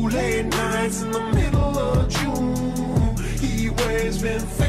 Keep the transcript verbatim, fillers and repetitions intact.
late nights in the middle of June. Heat waves been